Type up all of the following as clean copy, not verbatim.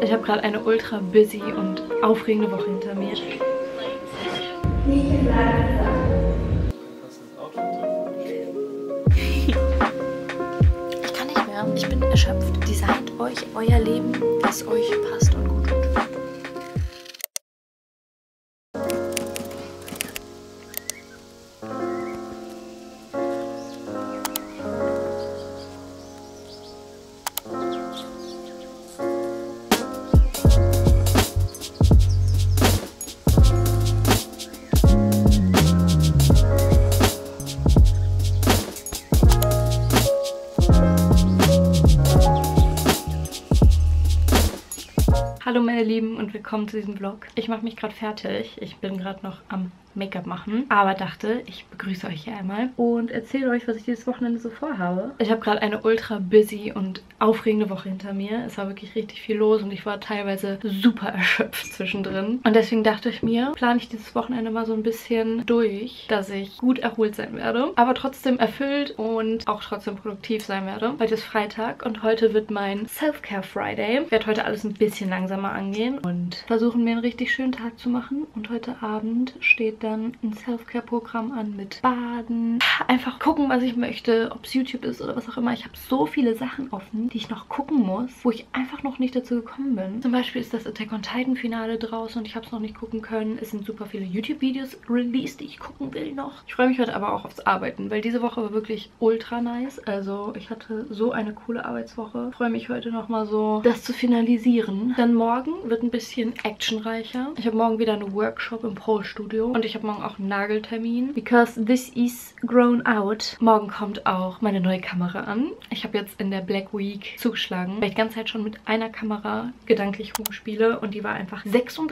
Ich habe gerade eine ultra busy und aufregende Woche hinter mir. Ich kann nicht mehr. Ich bin erschöpft. Designt euch euer Leben, was euch passt und gut tut. Hallo meine Lieben und willkommen zu diesem Vlog. Ich mache mich gerade fertig. Ich bin gerade noch am Make-up machen, aber dachte, ich begrüße euch hier einmal und erzähle euch, was ich dieses Wochenende so vorhabe. Ich habe gerade eine ultra busy und aufregende Woche hinter mir. Es war wirklich richtig viel los und ich war teilweise super erschöpft zwischendrin. Und deswegen dachte ich mir, plane ich dieses Wochenende mal so ein bisschen durch, dass ich gut erholt sein werde, aber trotzdem erfüllt und auch trotzdem produktiv sein werde. Heute ist Freitag und heute wird mein Self-Care Friday. Ich werde heute alles ein bisschen langsamer angehen und versuchen, mir einen richtig schönen Tag zu machen. Und heute Abend steht dann ein Self-Care-Programm an mit Baden. Einfach gucken, was ich möchte, ob es YouTube ist oder was auch immer. Ich habe so viele Sachen offen, die ich noch gucken muss, wo ich einfach noch nicht dazu gekommen bin. Zum Beispiel ist das Attack on Titan Finale draußen und ich habe es noch nicht gucken können. Es sind super viele YouTube-Videos released, die ich gucken will noch. Ich freue mich heute aber auch aufs Arbeiten, weil diese Woche war wirklich ultra nice. Also ich hatte so eine coole Arbeitswoche. Ich freue mich heute nochmal so, das zu finalisieren. Dann morgen wird ein bisschen actionreicher. Ich habe morgen wieder einen Workshop im Pole-Studio und ich habe morgen auch einen Nageltermin. Because this is grown out. Morgen kommt auch meine neue Kamera an. Ich habe jetzt in der Black Week zugeschlagen, weil ich die ganze Zeit schon mit einer Kamera gedanklich rumspiele und die war einfach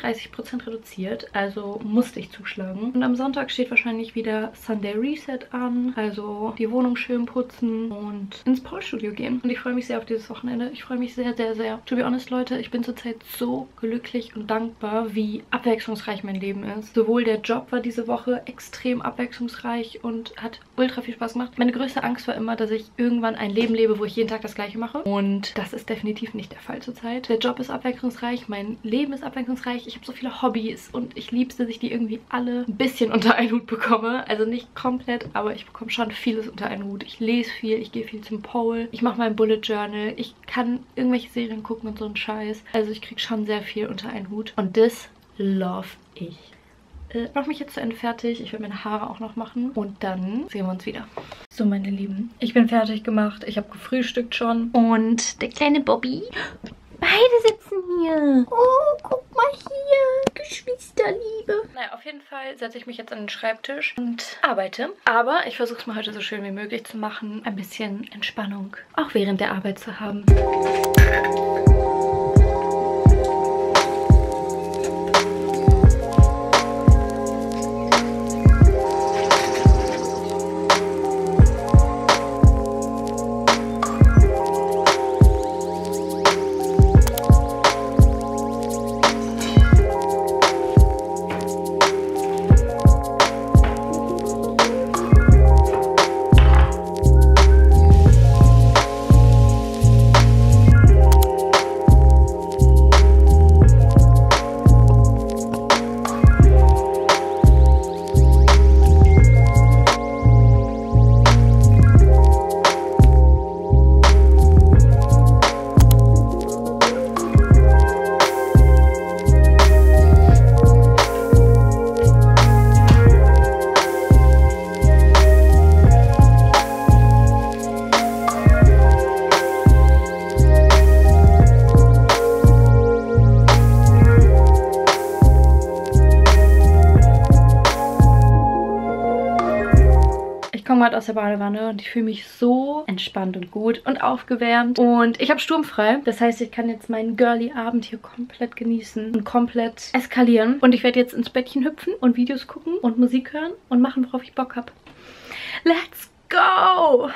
36% reduziert. Also musste ich zuschlagen. Und am Sonntag steht wahrscheinlich wieder Sunday Reset an. Also die Wohnung schön putzen und ins Pole-Studio gehen. Und ich freue mich sehr auf dieses Wochenende. Ich freue mich sehr, sehr, sehr. To be honest, Leute, ich bin zurzeit so glücklich und dankbar, wie abwechslungsreich mein Leben ist. Sowohl der Job war diese Woche extrem abwechslungsreich und hat ultra viel Spaß gemacht. Meine größte Angst war immer, dass ich irgendwann ein Leben lebe, wo ich jeden Tag das Gleiche mache. Und das ist definitiv nicht der Fall zurzeit. Der Job ist abwechslungsreich, mein Leben ist abwechslungsreich. Ich habe so viele Hobbys und ich liebe es, dass ich die irgendwie alle ein bisschen unter einen Hut bekomme. Also nicht komplett, aber ich bekomme schon vieles unter einen Hut. Ich lese viel, ich gehe viel zum Pole, ich mache mein Bullet Journal, ich kann irgendwelche Serien gucken und so einen Scheiß. Also ich kriege schon sehr viel unter einen Hut und das love ich. Mache mich jetzt zu Ende fertig. Ich werde meine Haare auch noch machen und dann sehen wir uns wieder. So, meine Lieben, ich bin fertig gemacht. Ich habe gefrühstückt schon und der kleine Bobby. Beide sitzen hier. Oh, guck mal hier. Geschwisterliebe. Naja, auf jeden Fall setze ich mich jetzt an den Schreibtisch und arbeite. Aber ich versuche es mal heute so schön wie möglich zu machen. Ein bisschen Entspannung auch während der Arbeit zu haben. Halt aus der Badewanne und ich fühle mich so entspannt und gut und aufgewärmt und ich habe sturmfrei. Das heißt, ich kann jetzt meinen Girly-Abend hier komplett genießen und komplett eskalieren und ich werde jetzt ins Bettchen hüpfen und Videos gucken und Musik hören und machen, worauf ich Bock habe. Let's go!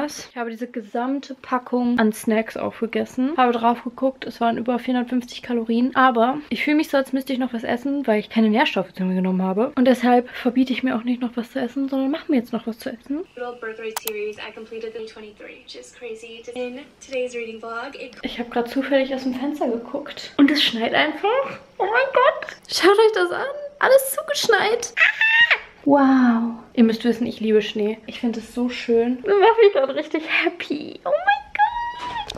das. Ich habe diese gesamte Packung an Snacks aufgegessen. Habe drauf geguckt, es waren über 450 Kalorien. Aber ich fühle mich so, als müsste ich noch was essen, weil ich keine Nährstoffe zu mir genommen habe. Und deshalb verbiete ich mir auch nicht noch was zu essen, sondern mache mir jetzt noch was zu essen. Ich habe gerade zufällig aus dem Fenster geguckt. Und es schneit einfach. Oh mein Gott. Schaut euch das an. Alles zugeschneit. Wow. Ihr müsst wissen, ich liebe Schnee. Ich finde es so schön. Das macht mich gerade richtig happy. Oh mein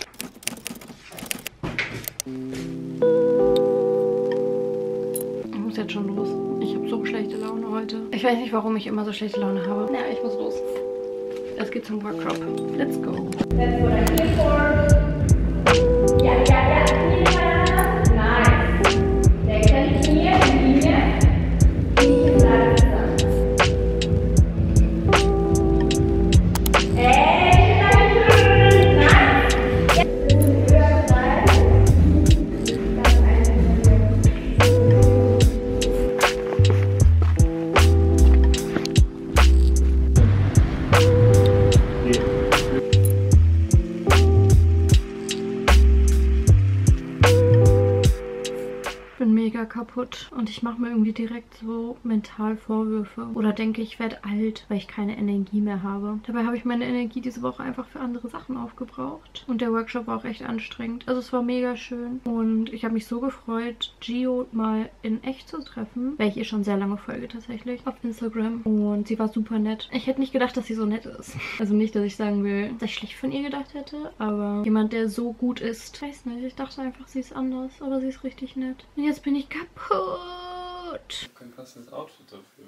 Gott. Ich muss jetzt schon los. Ich habe so schlechte Laune heute. Ich weiß nicht, warum ich immer so schlechte Laune habe. Naja, ich muss los. Es geht zum Workshop. Let's go. That's what I'm here for. Ja, ja, ja. Nice. Der kann ich hier in Linie. Kaputt und ich mache mir irgendwie direkt so mental Vorwürfe oder denke, ich werde alt, weil ich keine Energie mehr habe. Dabei habe ich meine Energie diese Woche einfach für andere Sachen aufgebraucht und der Workshop war auch echt anstrengend. Also es war mega schön und ich habe mich so gefreut, Gio mal in echt zu treffen, weil ich ihr schon sehr lange folge tatsächlich auf Instagram und sie war super nett. Ich hätte nicht gedacht, dass sie so nett ist. Also nicht, dass ich sagen will, dass ich schlecht von ihr gedacht hätte, aber jemand, der so gut ist, ich weiß nicht, ich dachte einfach, sie ist anders, aber sie ist richtig nett. Und jetzt bin ich kaputt. Kein passendes Outfit dafür.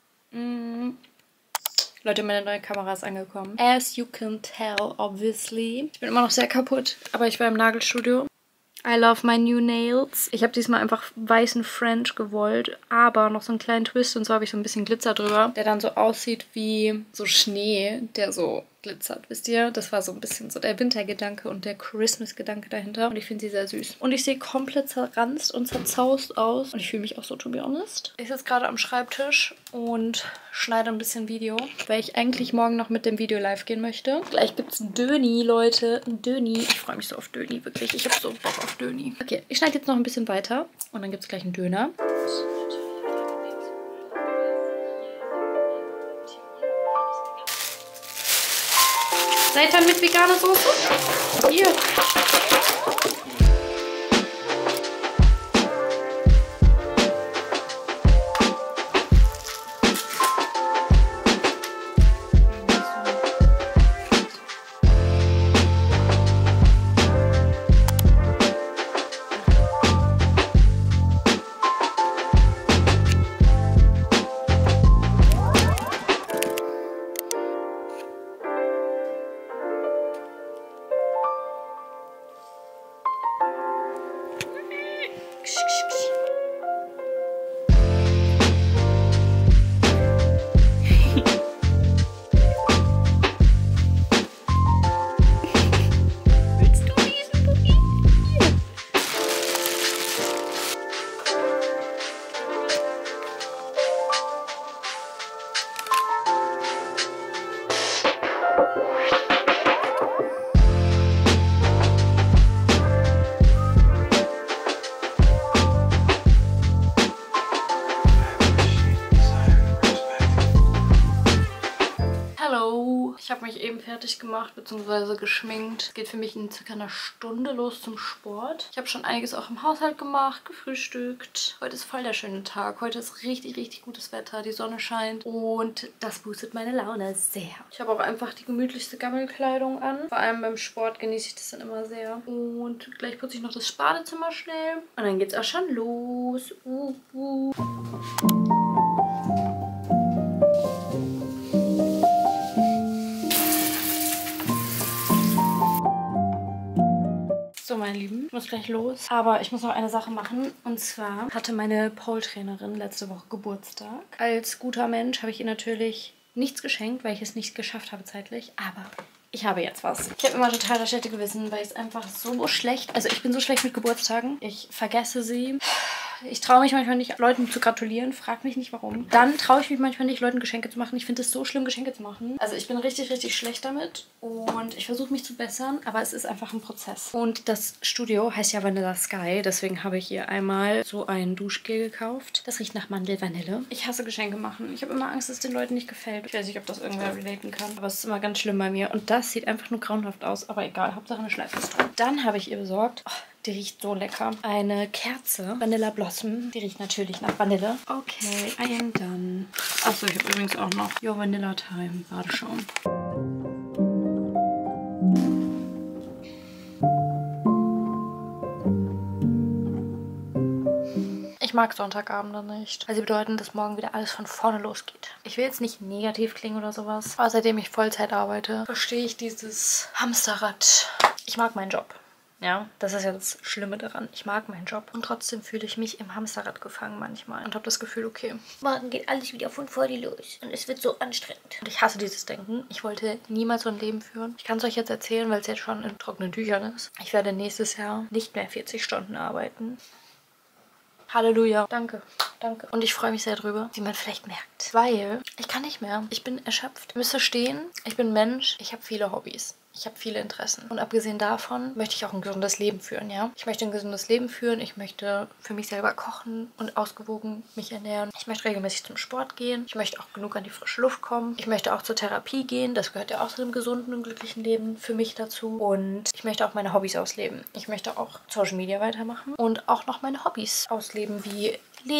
Leute, meine neue Kamera ist angekommen. As you can tell, obviously. Ich bin immer noch sehr kaputt, aber ich war im Nagelstudio. I love my new nails. Ich habe diesmal einfach weißen French gewollt, aber noch so einen kleinen Twist und so habe ich so ein bisschen Glitzer drüber, der dann so aussieht wie so Schnee, der so glitzert, wisst ihr? Das war so ein bisschen so der Wintergedanke und der Christmas-Gedanke dahinter und ich finde sie sehr süß. Und ich sehe komplett zerranzt und zerzaust aus und ich fühle mich auch so, to be honest. Ich sitze gerade am Schreibtisch und schneide ein bisschen Video, weil ich eigentlich morgen noch mit dem Video live gehen möchte. Gleich gibt es Döni, Leute. Döni. Ich freue mich so auf Döni, wirklich. Ich habe so Bock auf Döni. Okay, ich schneide jetzt noch ein bisschen weiter und dann gibt es gleich einen Döner. Seitan mit veganer Soße? Hier. Ich habe mich eben fertig gemacht bzw. geschminkt. Es geht für mich in circa einer Stunde los zum Sport. Ich habe schon einiges auch im Haushalt gemacht, gefrühstückt. Heute ist voll der schöne Tag. Heute ist richtig, richtig gutes Wetter. Die Sonne scheint und das boostet meine Laune sehr. Ich habe auch einfach die gemütlichste Gammelkleidung an. Vor allem beim Sport genieße ich das dann immer sehr. Und gleich putze ich noch das Badezimmer schnell. Und dann geht es auch schon los. So, meine Lieben, ich muss gleich los. Aber ich muss noch eine Sache machen. Und zwar hatte meine Pole-Trainerin letzte Woche Geburtstag. Als guter Mensch habe ich ihr natürlich nichts geschenkt, weil ich es nicht geschafft habe zeitlich. Aber ich habe jetzt was. Ich habe immer total das schlechte Gewissen, weil ich es einfach so schlecht... Also ich bin so schlecht mit Geburtstagen. Ich vergesse sie. Ich traue mich manchmal nicht, Leuten zu gratulieren. Frag mich nicht, warum. Dann traue ich mich manchmal nicht, Leuten Geschenke zu machen. Ich finde es so schlimm, Geschenke zu machen. Also ich bin richtig, richtig schlecht damit. Und ich versuche mich zu bessern. Aber es ist einfach ein Prozess. Und das Studio heißt ja Vanilla Sky. Deswegen habe ich hier einmal so ein Duschgel gekauft. Das riecht nach Mandel-Vanille. Ich hasse Geschenke machen. Ich habe immer Angst, dass es den Leuten nicht gefällt. Ich weiß nicht, ob das irgendwer relaten kann. Aber es ist immer ganz schlimm bei mir. Und das sieht einfach nur grauenhaft aus. Aber egal. Hauptsache eine Schleife ist drin. Dann habe ich ihr besorgt... Oh, die riecht so lecker. Eine Kerze, Vanilla Blossom. Die riecht natürlich nach Vanille. Okay, I am done. Achso, ich habe übrigens auch noch Your Vanilla Time Badeschaum. Ich mag Sonntagabende nicht, weil sie bedeuten, dass morgen wieder alles von vorne losgeht. Ich will jetzt nicht negativ klingen oder sowas, aber seitdem ich Vollzeit arbeite, verstehe ich dieses Hamsterrad. Ich mag meinen Job. Ja, das ist ja das Schlimme daran. Ich mag meinen Job und trotzdem fühle ich mich im Hamsterrad gefangen manchmal und habe das Gefühl, okay, morgen geht alles wieder von vorne los und es wird so anstrengend. Und ich hasse dieses Denken. Ich wollte niemals so ein Leben führen. Ich kann es euch jetzt erzählen, weil es jetzt schon in trockenen Tüchern ist. Ich werde nächstes Jahr nicht mehr 40 Stunden arbeiten. Halleluja. Danke. Danke. Und ich freue mich sehr drüber, wie man vielleicht merkt. Weil ich kann nicht mehr. Ich bin erschöpft. Ihr müsst verstehen, ich bin Mensch. Ich habe viele Hobbys. Ich habe viele Interessen. Und abgesehen davon möchte ich auch ein gesundes Leben führen, ja? Ich möchte ein gesundes Leben führen. Ich möchte für mich selber kochen und ausgewogen mich ernähren. Ich möchte regelmäßig zum Sport gehen. Ich möchte auch genug an die frische Luft kommen. Ich möchte auch zur Therapie gehen. Das gehört ja auch zu einem gesunden und glücklichen Leben für mich dazu. Und ich möchte auch meine Hobbys ausleben. Ich möchte auch Social Media weitermachen und auch noch meine Hobbys ausleben, wie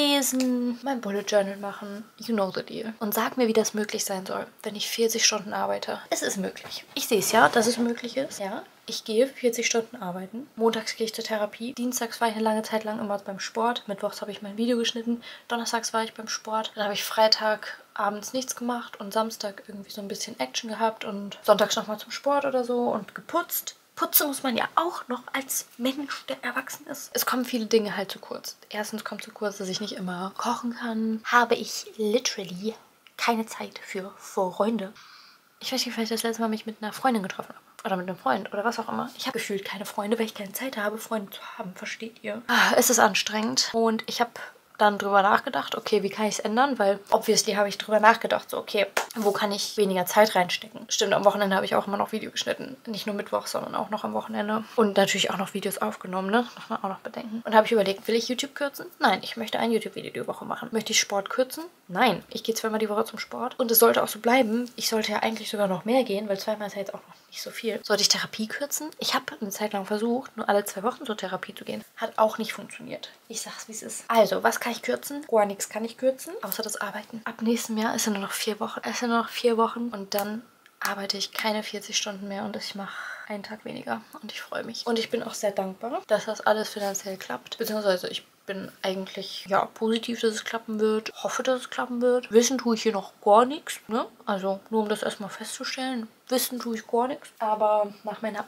lesen, mein Bullet Journal machen. You know the deal. Und sag mir, wie das möglich sein soll, wenn ich 40 Stunden arbeite. Es ist möglich. Ich sehe es ja, dass es möglich ist. Ja. Ich gehe 40 Stunden arbeiten. Montags gehe ich zur Therapie. Dienstags war ich eine lange Zeit lang immer beim Sport. Mittwochs habe ich mein Video geschnitten. Donnerstags war ich beim Sport. Dann habe ich Freitag abends nichts gemacht und Samstag irgendwie so ein bisschen Action gehabt und sonntags nochmal zum Sport oder so und geputzt. Putzen muss man ja auch noch als Mensch, der erwachsen ist. Es kommen viele Dinge halt zu kurz. Erstens kommt zu kurz, dass ich nicht immer kochen kann. Habe ich literally keine Zeit für Freunde. Ich weiß nicht, vielleicht das letzte Mal mich mit einer Freundin getroffen habe. Oder mit einem Freund oder was auch immer. Ich habe gefühlt keine Freunde, weil ich keine Zeit habe, Freunde zu haben. Versteht ihr? Es ist anstrengend. Und ich habe dann drüber nachgedacht, okay, wie kann ich es ändern? Weil obviously habe ich drüber nachgedacht, so okay, wo kann ich weniger Zeit reinstecken? Stimmt, am Wochenende habe ich auch immer noch Video geschnitten. Nicht nur Mittwoch, sondern auch noch am Wochenende. Und natürlich auch noch Videos aufgenommen, ne? Muss man auch noch bedenken. Und habe ich überlegt, will ich YouTube kürzen? Nein, ich möchte ein YouTube-Video die Woche machen. Möchte ich Sport kürzen? Nein, ich gehe zweimal die Woche zum Sport. Und es sollte auch so bleiben. Ich sollte ja eigentlich sogar noch mehr gehen, weil zweimal ist ja jetzt auch noch nicht so viel. Sollte ich Therapie kürzen? Ich habe eine Zeit lang versucht, nur alle 2 Wochen zur Therapie zu gehen. Hat auch nicht funktioniert. Ich sag's, wie es ist. Also, was kann ich kürzen? Gar nichts kann ich kürzen, außer das Arbeiten. Ab nächstem Jahr ist ja nur noch 4 Wochen. Es sind nur noch 4 Wochen und dann arbeite ich keine 40 Stunden mehr und ich mache einen Tag weniger. Und ich freue mich. Und ich bin auch sehr dankbar, dass das alles finanziell klappt. Beziehungsweise ich bin eigentlich, ja, positiv, dass es klappen wird. Hoffe, dass es klappen wird. Wissen tue ich hier noch gar nichts, ne? Also, nur um das erstmal festzustellen. Wissen tue ich gar nichts. Aber nach meiner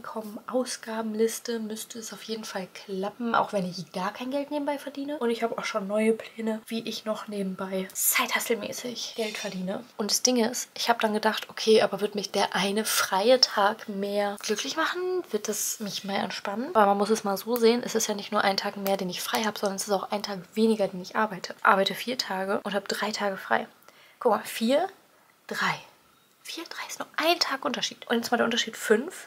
Einkommen-Ausgabenliste müsste es auf jeden Fall klappen, auch wenn ich gar kein Geld nebenbei verdiene. Und ich habe auch schon neue Pläne, wie ich noch nebenbei Side-Hustle-mäßig Geld verdiene. Und das Ding ist, ich habe dann gedacht, okay, aber wird mich der eine freie Tag mehr glücklich machen? Wird das mich mehr entspannen? Aber man muss es mal so sehen, es ist ja nicht nur ein Tag mehr, den ich frei habe, sondern es ist auch ein Tag weniger, den ich arbeite. Ich arbeite 4 Tage und habe 3 Tage frei. Guck mal, 4, 3. 4, 3 ist nur ein Tag Unterschied. Und jetzt mal der Unterschied 5,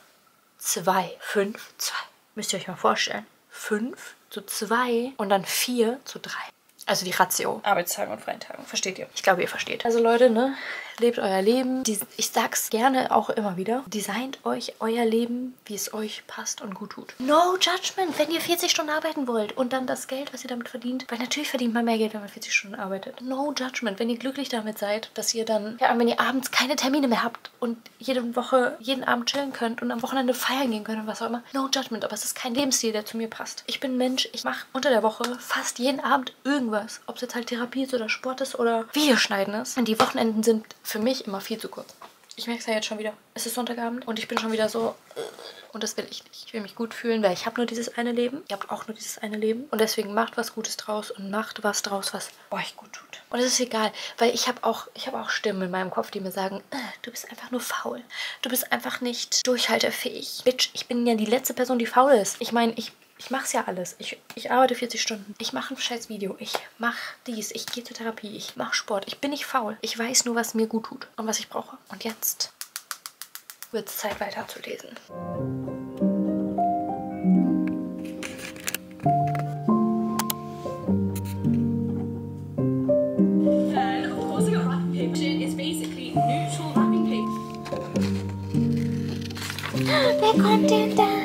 2. 5, 2. Müsst ihr euch mal vorstellen. 5 zu 2 und dann 4 zu 3. Also die Ratio. Arbeitstagen und freien Tagen. Versteht ihr? Ich glaube, ihr versteht. Also Leute, ne? Lebt euer Leben. Ich sag's gerne auch immer wieder. Designt euch euer Leben, wie es euch passt und gut tut. No judgment, wenn ihr 40 Stunden arbeiten wollt und dann das Geld, was ihr damit verdient. Weil natürlich verdient man mehr Geld, wenn man 40 Stunden arbeitet. No judgment, wenn ihr glücklich damit seid, dass ihr dann, ja, wenn ihr abends keine Termine mehr habt und jede Woche, jeden Abend chillen könnt und am Wochenende feiern gehen könnt und was auch immer. No judgment, aber es ist kein Lebensstil, der zu mir passt. Ich bin ein Mensch, ich mache unter der Woche fast jeden Abend irgendwas. Ob es jetzt halt Therapie ist oder Sport ist oder Videoschneiden ist. Und die Wochenenden sind für mich immer viel zu kurz. Ich merke es ja jetzt schon wieder. Es ist Sonntagabend und ich bin schon wieder so... Und das will ich nicht. Ich will mich gut fühlen, weil ich habe nur dieses eine Leben. Ihr habt auch nur dieses eine Leben. Und deswegen macht was Gutes draus und macht was draus, was euch gut tut. Und es ist egal, weil ich habe auch Stimmen in meinem Kopf, die mir sagen, du bist einfach nur faul. Du bist einfach nicht durchhaltefähig. Bitch, ich bin ja die letzte Person, die faul ist. Ich meine, ich Ich mache es ja alles. Ich arbeite 40 Stunden. Ich mache ein scheiß Video. Ich mache dies. Ich gehe zur Therapie. Ich mache Sport. Ich bin nicht faul. Ich weiß nur, was mir gut tut und was ich brauche. Und jetzt wird es Zeit, weiterzulesen. Wer kommt denn da?